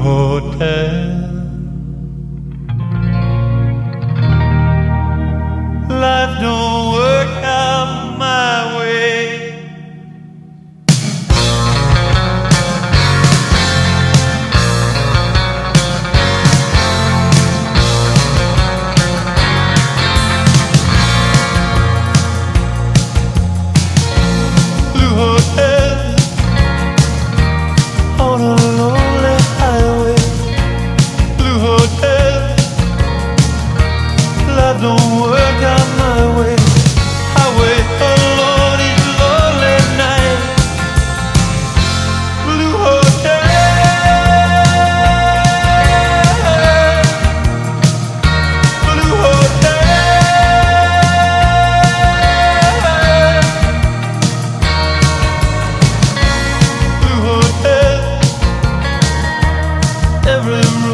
Hotel. Life don't work out my way. Blue Hotel on a lonely highway. Blue Hotel, life don't work out my way. Highway alone each lonely night. Blue Hotel, Blue Hotel, Blue Hotel. Every